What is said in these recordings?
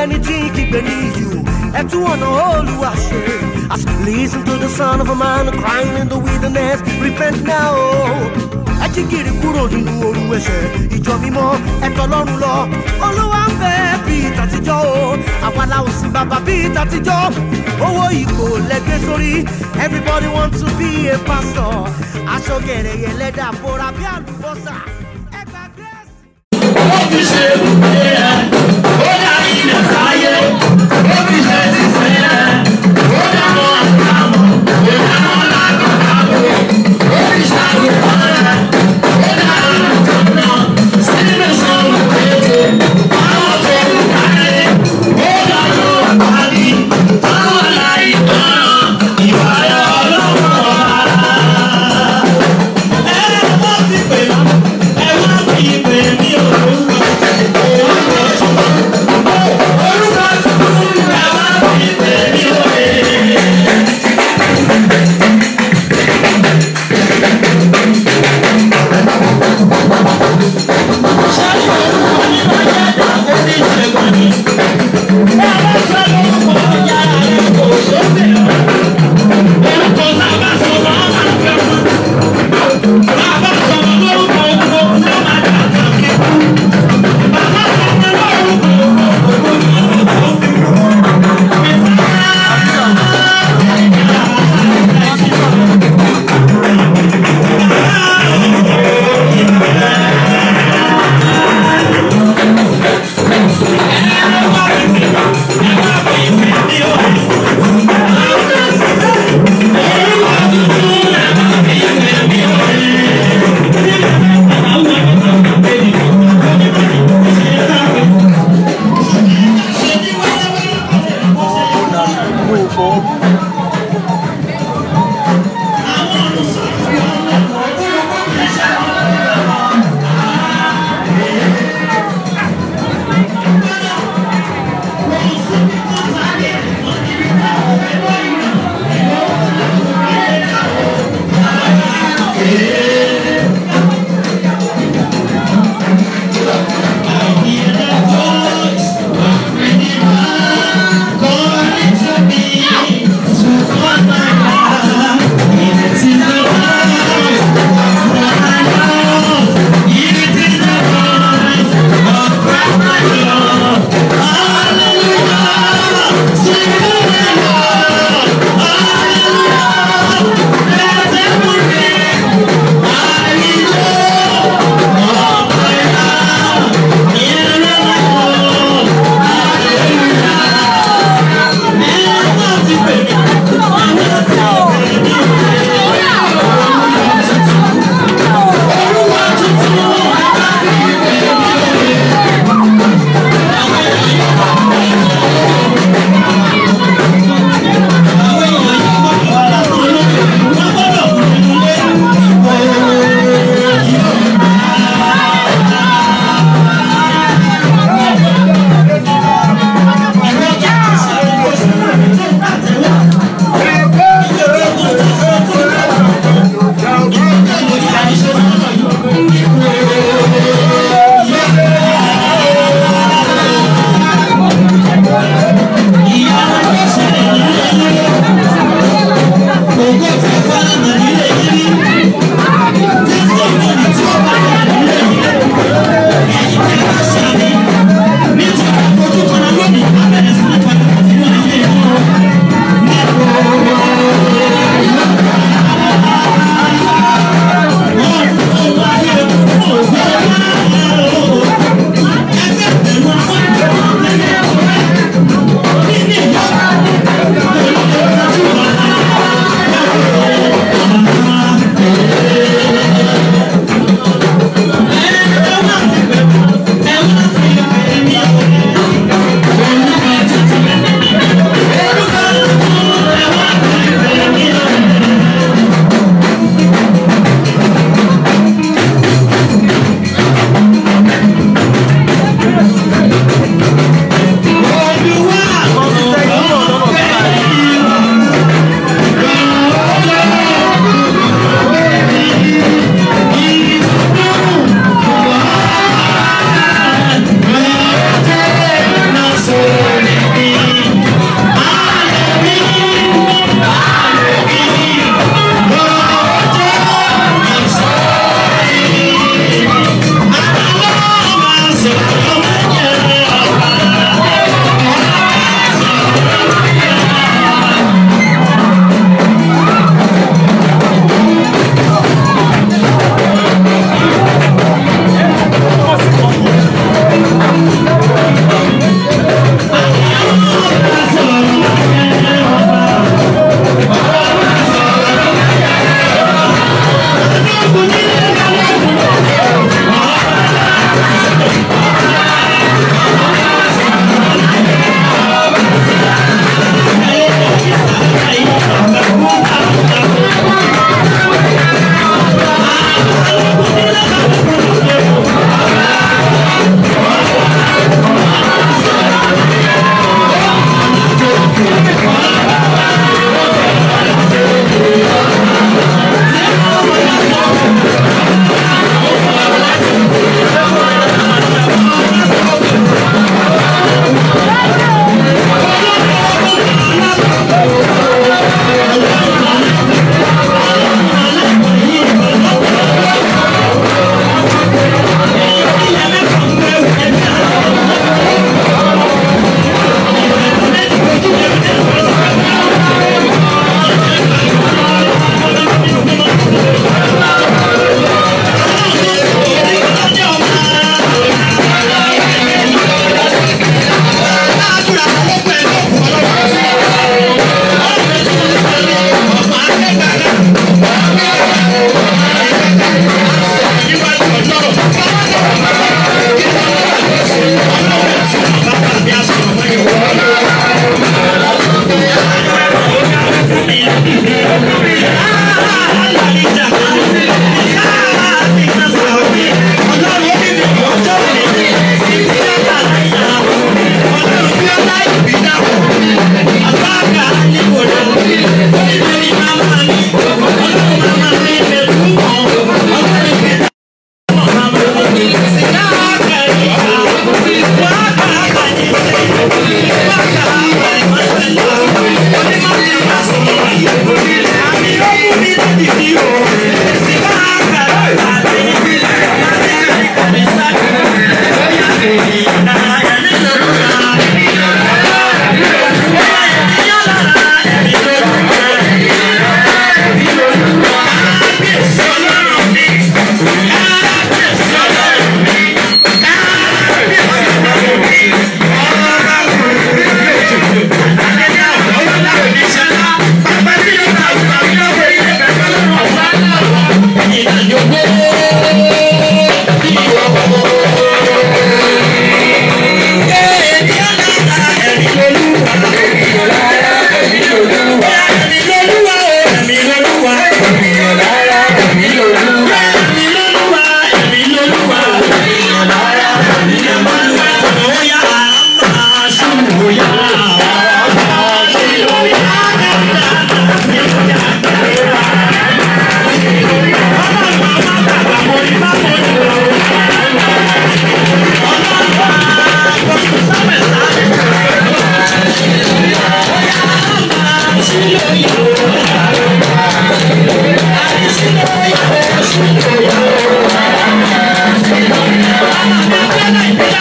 ẹni tí kì í gbé níyù ẹ tún ọ̀nà Olúwa ṣe. Listen to the son of a man crying in the wilderness, repent now. Ẹ jí gìrì kúrò nínú oru ẹ̀ṣẹ̀, ìjọ mímọ́ ẹ̀tọ́ lọ́run lọ. Olúwa ń bẹ bí tàtijọ́ o, àwa la ò sí bàbá bí tàtijọ́. Owó ipò lẹ́gbẹ́ sórí, everybody wants to be a pastor. Aṣọ gẹ̀rẹ̀yẹ̀ lẹ́dà bóra bí àlùbọ́sà. Ẹ gbàgbé ẹ̀sìn. Ó fi ṣe ibùgbé ẹ̀, ó dá ilẹ̀ sáyé, ó fi ṣe ṣiṣẹ́ ẹ̀, ó dá mọ́ àtàmọ́, ó dá mọ́ lágbàdàgbò, ó fi ṣàyè ọ̀rẹ́, ó dá àjọ náà, sílẹ̀ sọ̀rọ̀ pété, àwọn tó ń kárí, ó dá lọ àpárí, àwọn aláìgbọràn, ìwà ẹ̀ ọlọ́wọ́ ara. Ẹ wọ́n ti pè mí, ẹ wọ́n ti pè mí òun.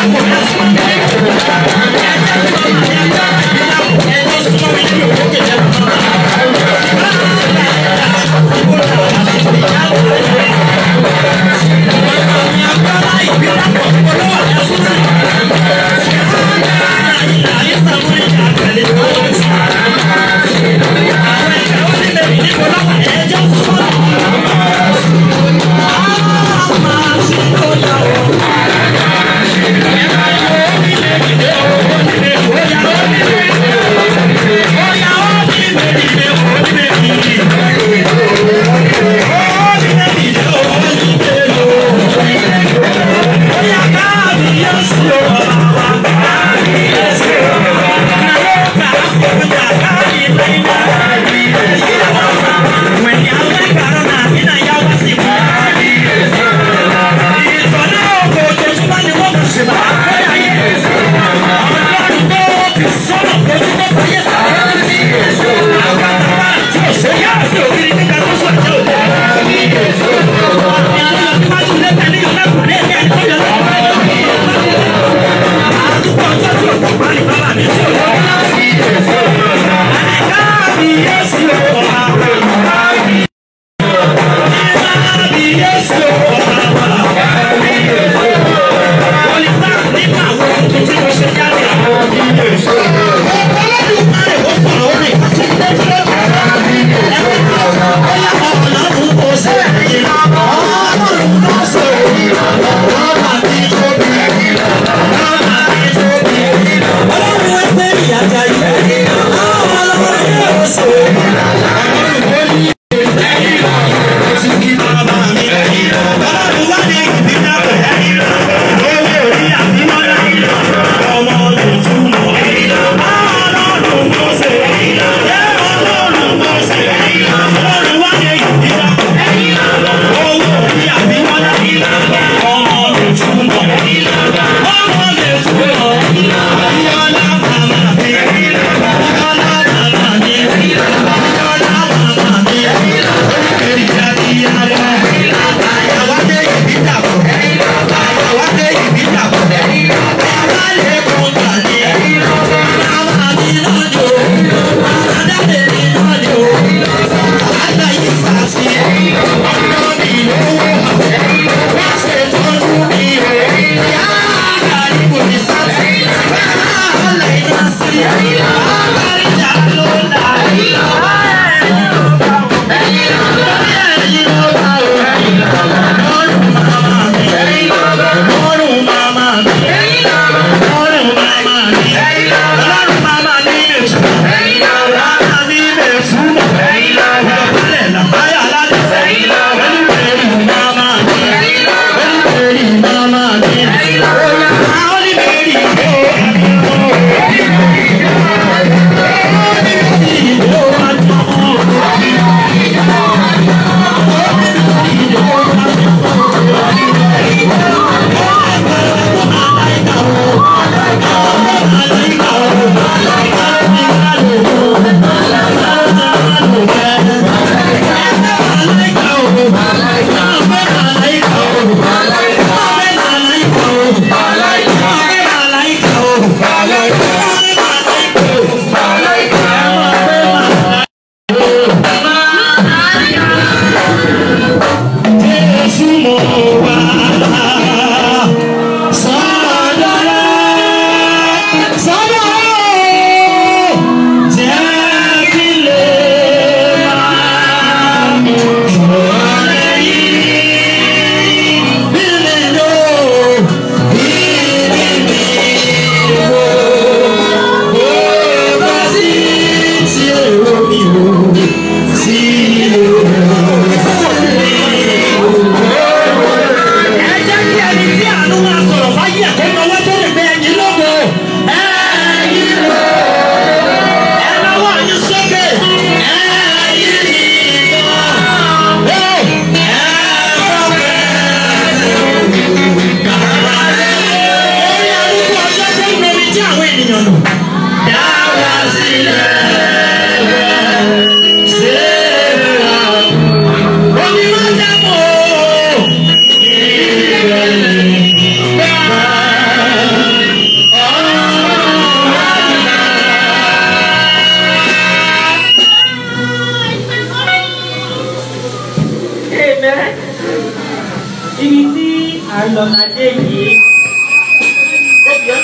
Yeah.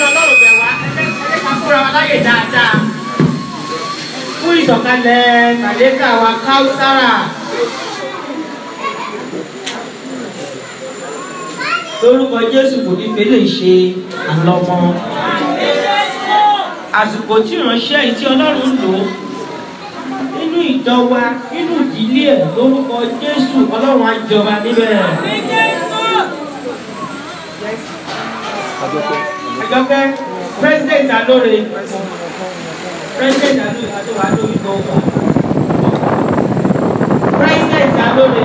ọ̀nà ọlọ́run bẹ̀ wá ẹgbẹ́ ká fúnra wa láyè dáadáa fún ìsọ̀kalẹ̀ màlẹ́kà wa Káúsárà lórúkọ Jésù kò ní fẹ́ lè ṣe àlọ́mọ àsìkò tí ìránṣẹ́ yìí tí Ọlọ́run lò nínú ìjọ wa nínú ìdílé ẹ̀ lórúkọ Jésù Ọlọ́run á jọba níbẹ̀. Àjọkẹ́ president Alóore àtọwà lórí gbọ̀ngàn president Alóore.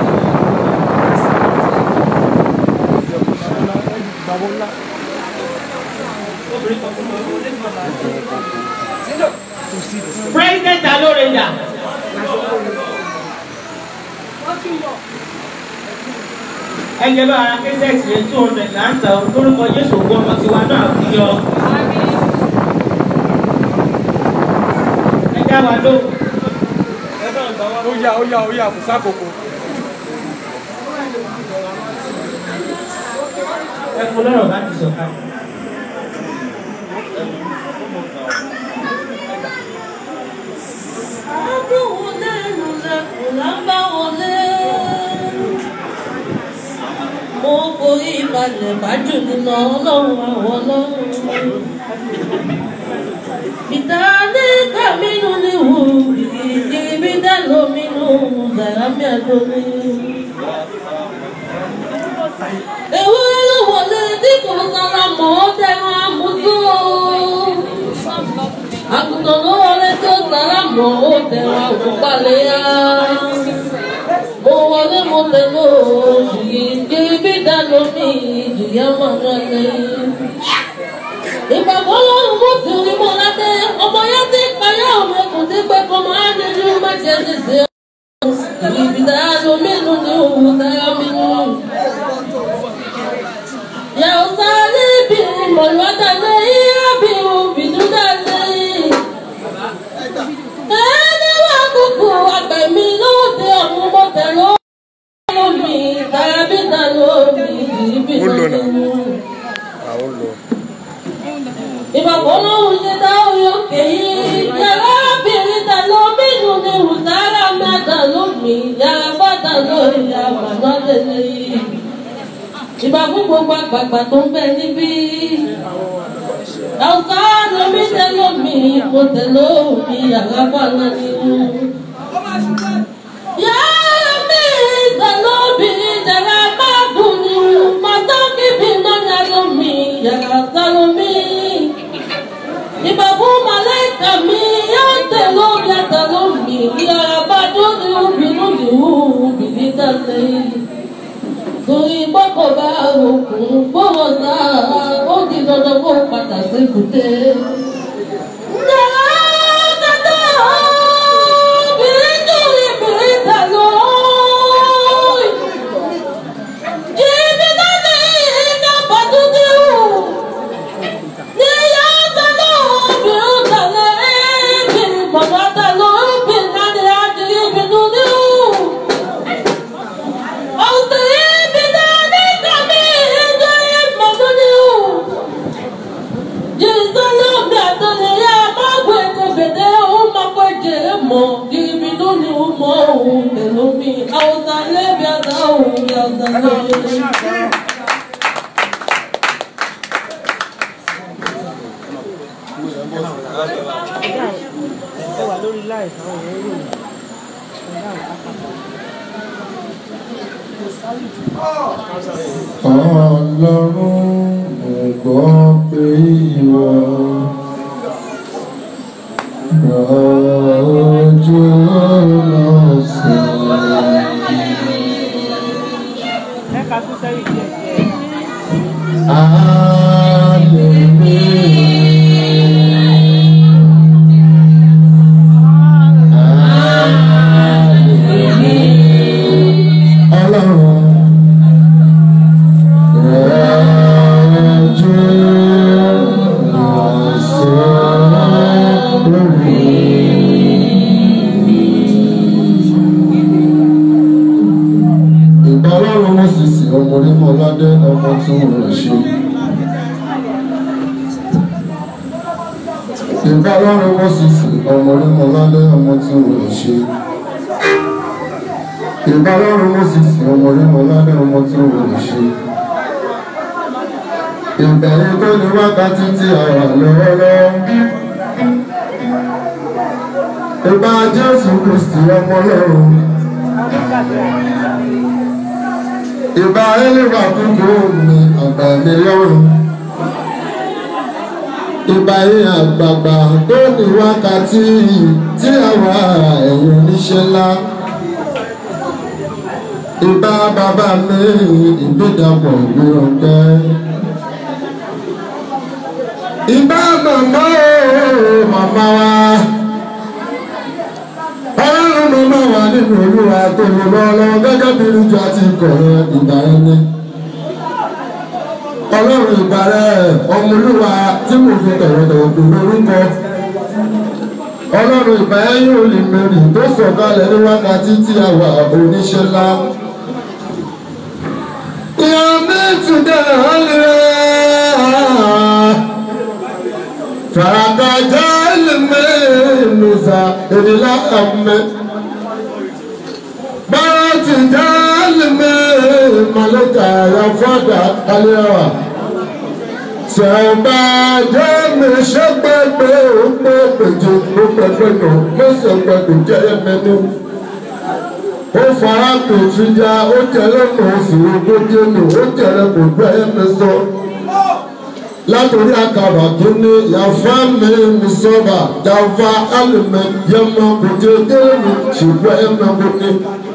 President Alóore dà. Ẹgbẹ́ bá ara kẹ́sẹ̀tì yẹn 200 láǹtà lórúkọ Jésù ògùn ọmọ tiwa náà fi yọ. Ẹ dá wa ló. Ó yá kò sákòókò. Ẹ kú lọ́rọ̀ láti sọ̀ka. Mo forí balẹ̀ bájú nínú Ọlọ́run àwọn Ọlọ́run. Ìtàlẹ́ kàmínú ni wù ìdíbi dálọ́ mínú Zàrámì àdóní. Èwo ló wọlé tí kò sára mọ́ tẹ̀wọ̀n àmúzó. Àgùntàn ló wọlé tí ó sára mọ́ tẹ̀wọ̀n àgùnpalẹ̀ yá. Mo wọlé mo tẹ̀lé oṣù yìí kí bí dáná mi ìjìyà máa ń rẹ̀. Ìgbàgbọ́ lọ́run mo fi orí mọ́ ládé. Ọmọ yá ti payá ọmọ ẹkùn tí pé kọ́ máa ń nínú má jẹ́ ṣèṣe. Ìbí dáná mi nù ní òun dáná mi nù. Yàrá sáré bí mọ̀lúwádà lẹ́yìn àbí òbínú dálé. Ẹni wá kúkú àgbẹ̀ mi lóde ọ̀hún mo tẹ̀lé omi tàbí dàlú omi ìbí dàlú. Ìbàbọ̀ lóhùn ṣe dá orí òkè yìí. Yàrá bìnrin dàlú omi nù ní ìwùsára mẹ́ta lómi. Yàrá bá dàlú ìyá bàbá tẹ̀lé yìí. Ìbà fún gbogbo àgbààgbà tó ń bẹ níbí. Àwùsá lomi tẹ̀lé omi kò tẹ̀lé omi yàrá bá lọ́ni. Yàrá mi tẹ̀lé omi yàrá má dùn ní. Màtọ́kì bí lọ́nà lómi yàrá sálómi. Ìbà fún màlẹ́kà mi yóò tẹ̀lé omi àtàlẹ́ omi. Yàrá bá dùn ní obìnrin ní obìnrin tẹ̀lé. Torí bọ́kọ̀ bá òkun gbọ́wọ́ sáà, ó di dandan kó padà sí kùté. Ọlọ́run mo gbọ́ pé ìwọ rọ̀jò lọ́sẹ̀. ìbá lọ́rùn wọ́n sì sí ọmọ orí mọ́ lálẹ́ ọmọ tí wọ́n lè ṣe. Ìbá lọ́rùn wọ́n sì sí ọmọ orí mọ́ lálẹ́ ọmọ tí wọ́n lè ṣe. Ìbẹ̀rẹ̀ tó ní wákàtí tí a wà lọ́wọ́lọ́wọ́. Ìbá Jésù Kristi ọmọ Ọlọ́run. Ìbá Élífà kúkú mi àgbà mi lọ́rùn. Ìbá yìí àgbààgbà tó ní wákàtí tí a wà ẹ̀yìn oníṣẹ́ ńlá. Ìbá bàbá mi ìgbédàpọ̀ ìgbéròǹkẹ́. Ìbá màmá o màmá wa. Ọlọ́run màmá wa nínú Olúwa tó lọ lọ́wọ́ gẹ́gẹ́ bí irújọ àti ìkọ̀rọ̀ ìgbà ẹni. Ọlọ́run ìgbà rẹ̀ ọmọ Olúwa tí mo fi tọ̀wọ̀tọ̀wọ̀ dùn lórúkọ. Ọlọ́run ìgbà ẹ̀yìn olè mẹ́rin tó sọ̀kalẹ̀ ní wákàtí tí a wà oníṣẹ́ ńlá. Ìyàmí tùdẹ̀ ọ̀lẹ́ Farakaja ilme nusa ilila amme Barati jalme malaka ya fada aliyawa Seba jame shebebe upepeje upepeno Mesebebe jeye menu O fara petrija o jele mosi ogojenu o jele gbogbo meso Látorí àkàrà tó ní yàfá mi sọ́ba yàfá alùmẹ̀ yẹmọ kò jẹ́ dẹ́rù ṣùgbọ́n ẹ̀mọ kò ní.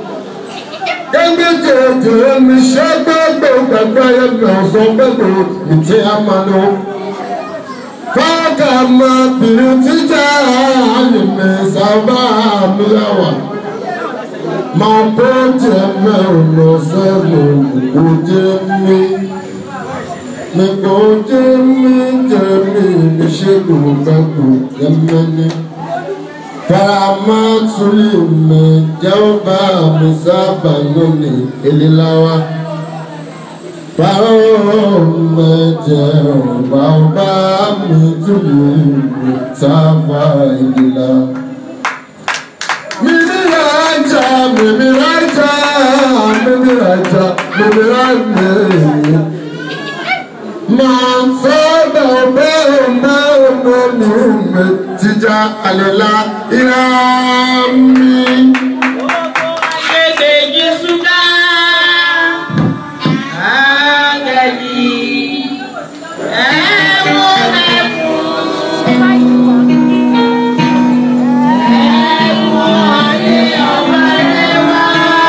Ẹgbẹ́jẹ̀jẹ̀ mi ṣẹ́gbẹ́gbẹ́ gbẹ̀gbẹ́ ẹ̀mọ ọ̀sán gbẹ̀gbẹ̀ ìtì àmàlò. Fáàkà máa bìrì tíjà alùmẹ̀ sábà mi yàwà. Máa kó jẹ́ mẹ́rin lọ́sẹ̀ lòkù jẹ́ mi. Meko jemi mi shego bako yamani Faramatuli me jawba misaba noni elilawa Faro me jawba mituli misaba elila Mimiraja Mansaba me tija alela irami Ogo ayede Jesuda Agadi Ewo efu Ewo aye omarewa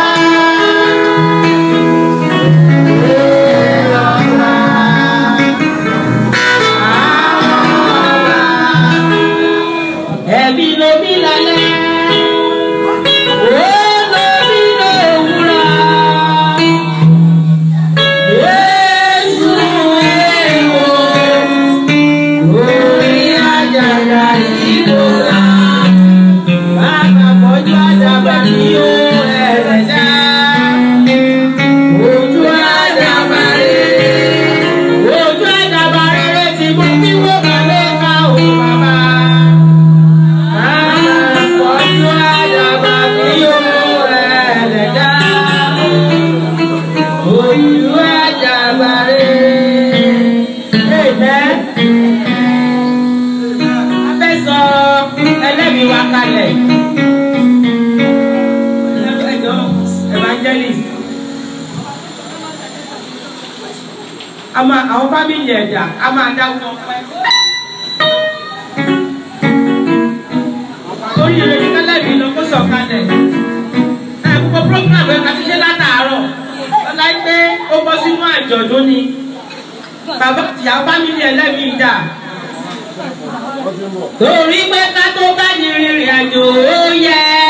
àwọn fámìlì ẹ̀dà a máa dáwọ́ ọpẹ́. Torí ìrètí kẹ́lẹ́bí lọ kó sọ̀kalẹ̀. Gbogbo program ẹ̀ ká ti ṣe látàárọ̀. Lọ́la pé ó bọ́ sínú àjọ̀dún ni. Bàbá ìyá fámìlì ẹlẹ́bí dà. Torí pé ká tó bá ní rìnrìn àjò ó yẹ.